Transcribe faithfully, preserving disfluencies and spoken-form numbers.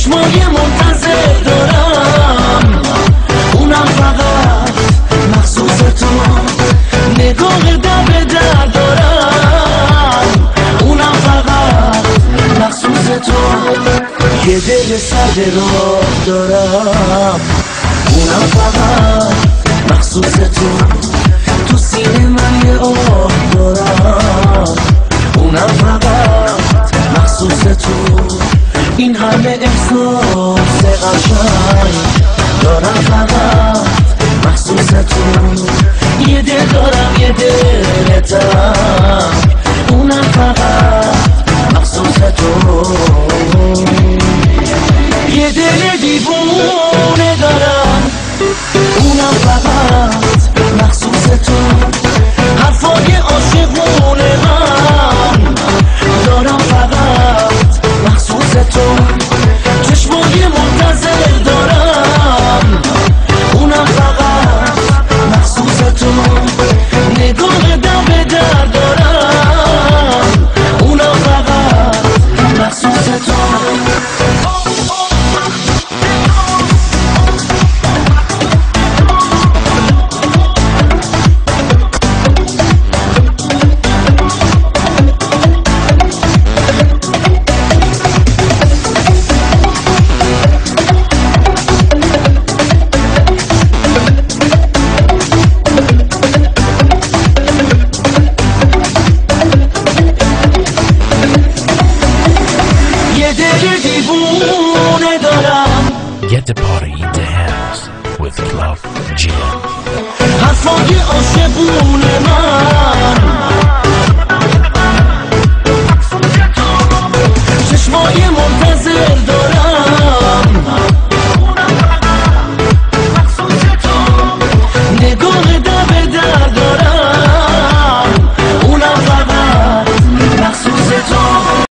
چشمای منتظر دارم، اونم فقط مخصوص تو. نگاه در به در دارم، اونم فقط مخصوص تو. یه دل سرد راه دارم، اونم فقط مخصوص تو. تو سینه من یه آه دارم، اونم فقط مخصوص تو. این همه احساس قشنگ دارم، فقط مخصوص تو. یه دل دارم، یه دل تنگ، اونم فقط مخصوص تو. یه دل دیوونه دارم، اونم فقط مخصوص تو. حرفای عاشقونه من دارم، فقط مخصوص تو. چشمای منتظر دارم، اونم فقط مخصوص تو. نگاه در به در دارم، اونم فقط مخصوص تو. Get the party in the house with Club Jam. حرفای عاشقونه من، چشمای منتظر دارم، نگاه